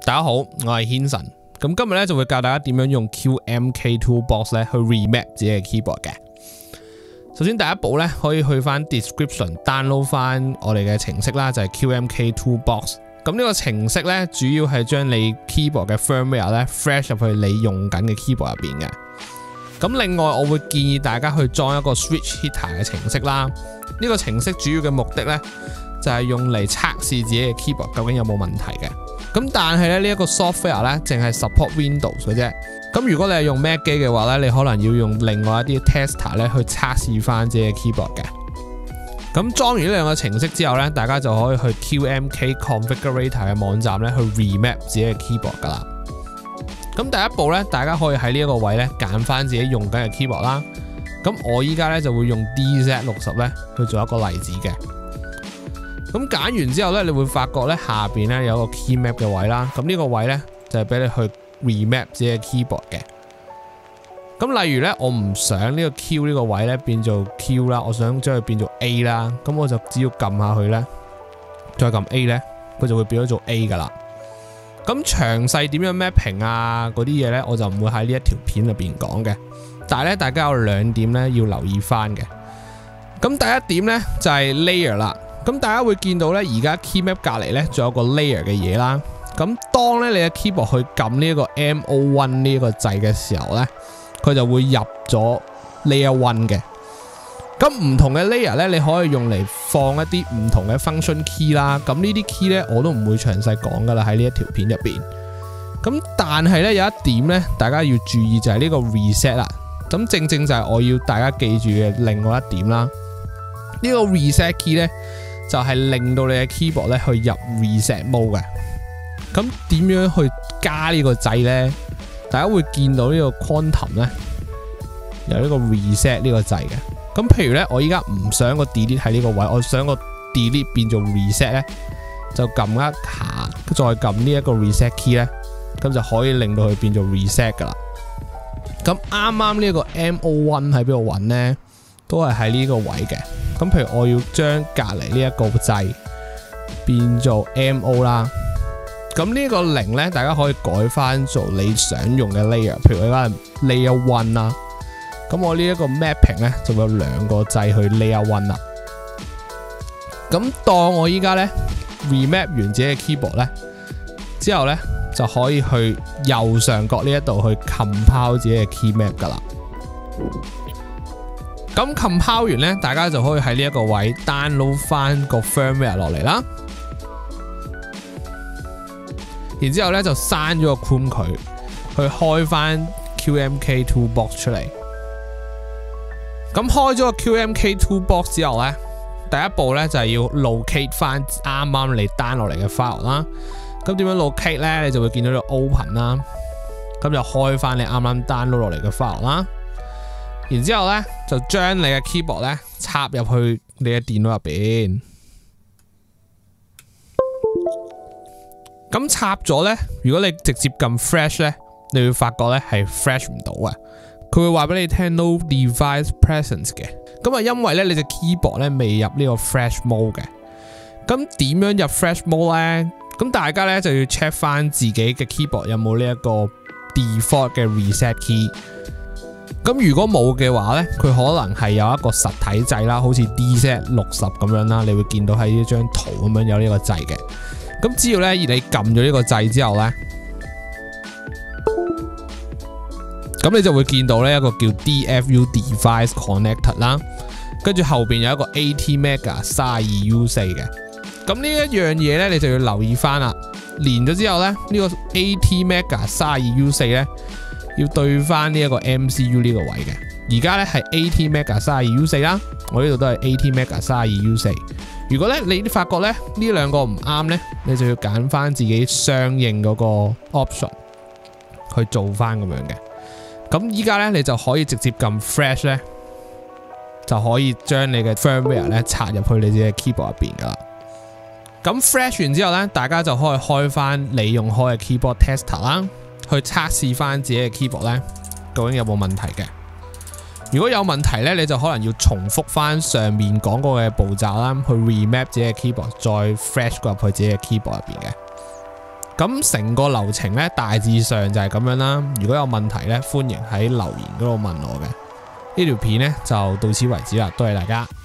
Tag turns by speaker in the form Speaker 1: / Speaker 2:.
Speaker 1: 大家好，我係軒神。咁今日咧就會教大家點樣用 QMK Toolbox 咧去 remap 自己嘅 keyboard 嘅。首先第一步咧，可以去翻 description download 翻我哋嘅程式啦，就係 QMK Toolbox。咁呢個程式咧，主要係將你 keyboard 嘅 firmware 咧 flash 入去你用緊嘅 keyboard 入邊嘅。咁另外，我會建議大家去裝一個 switch hitter 嘅程式啦。呢個程式主要嘅目的咧，就係用嚟測試自己嘅 keyboard 究竟有冇問題嘅。咁但係咧，呢一個 software 咧，淨係 support Windows 嘅啫。咁如果你係用 Mac 機嘅話咧，你可能要用另外一啲 tester 咧去測試翻自己嘅 keyboard 嘅。咁裝完呢兩個程式之後咧，大家就可以去 QMK Configurator 嘅網站咧去 remap 自己嘅 keyboard 噶啦。咁第一步咧，大家可以喺呢一個位咧揀翻自己用緊嘅 keyboard 啦。咁我依家咧就會用 DZ60 咧去做一個例子嘅。咁揀完之後咧，你會發覺咧下邊咧有個 key map 嘅位啦。咁呢個位咧就係俾你去 remap 自己嘅 keyboard 嘅。咁例如咧，我唔想呢個 Q 呢個位咧變做 Q 啦，我想將佢變做 A 啦。咁我就只要撳下去咧，再撳 A 咧，佢就會變咗做 A 噶啦。咁詳細點樣 mapping 啊嗰啲嘢咧，我就唔會喺呢一條片入邊講嘅。但係咧，大家有兩點咧要留意翻嘅。咁第一點咧就係 layer 啦。咁大家會見到咧，而家 key map 隔離咧仲有個 layer 嘅嘢啦。咁當咧你嘅 keyboard 去撳呢一個 MO1 呢一個掣嘅時候咧，佢就會入咗 layer 1嘅。咁唔同嘅 layer 咧，你可以用嚟放一啲唔同嘅 function key 啦。咁呢啲 key 咧我都唔會詳細講噶啦，喺呢一條片入邊。咁但係咧有一點咧，大家要注意就係呢個 reset 啦。咁正正就係我要大家記住嘅另外一點啦。呢個 reset key 咧，就係令到你嘅 keyboard 咧去入 reset mode 嘅。咁點樣去加呢個掣咧？大家會見到呢個 quantum 咧有呢個 reset 呢個掣嘅。咁譬如咧，我依家唔想個 delete 喺呢個位，我想個 delete 變做 reset 咧，就撳一下，再撳呢一個 reset key 咧，咁就可以令到佢變做 reset 噶啦。咁啱啱呢個 MO1 喺邊度揾咧？都係喺呢個位嘅。咁譬如我要將隔離呢一個掣變做 MO 啦，咁呢個0咧，大家可以改翻做你想用嘅 layer， 譬如我而家係 layer 1啦，咁我呢一個 mapping 咧就會有兩個掣去 layer 1啦。咁當我依家咧 remap 完自己嘅 keyboard 咧，之後咧就可以去右上角呢一度去 compile 自己嘅 key map 噶啦。咁 compile 完咧，大家就可以喺呢一個位 download 翻個 firmware 落嚟啦。然之後咧就刪咗個 Chrome 佢，去開翻 QMK Toolbox 出嚟。咁開咗個 QMK Toolbox 之後咧，第一步咧就係要 locate 翻啱啱你 down 落嚟嘅 file 啦。咁點樣 locate 咧？你就會見到呢個 open 啦。咁就開翻你啱啱 download 落嚟嘅 file 啦。然之後咧，就將你嘅 keyboard 咧插入去你嘅電腦入邊。咁插咗咧，如果你直接撳 flash 咧，你會發覺咧係 flash 唔到嘅。佢會話俾你聽 no device presence 嘅。咁啊，因為咧你隻 keyboard 咧未入呢個 flash mode 嘅。咁點樣入 flash mode 咧？咁大家咧就要 check 翻自己嘅 keyboard 有冇呢一個 default 嘅 reset key。咁如果冇嘅話咧，佢可能係有一個實體掣啦，好似 DZ60 咁樣啦，你會見到喺呢張圖咁樣有呢個掣嘅。咁只要咧你撳咗呢個掣之後咧，咁你就會見到呢一個叫 DFU Device Connector 啦，跟住後邊有一個 ATmega 32U4 嘅。咁呢一樣嘢咧，你就要留意翻啦。連咗之後咧，呢個 ATmega 32U4 咧，要對翻呢一個 MCU 呢個位嘅。而家咧係 ATmega 32U4 啦，我呢度都係 ATmega 32U4。如果咧你發覺咧呢兩個唔啱咧，你就要揀翻自己相應嗰個 option 去做翻咁樣嘅。咁依家咧你就可以直接撳 flash 咧，就可以將你嘅 firmware 咧插入去你自己嘅 keyboard 入邊噶啦。咁 flash 完之後咧，大家就可以開翻你用開嘅 keyboard tester 啦，去測試翻自己嘅 keyboard 咧究竟有冇問題嘅。如果有問題咧，你就可能要重複翻上面講過嘅步驟啦，去 remap 自己嘅 keyboard， 再 flash 入去自己嘅 keyboard 入邊嘅。 咁成個流程咧大致上就係咁樣啦。如果有問題咧，歡迎喺留言嗰度問我嘅。呢條片咧就到此為止啦，多謝大家。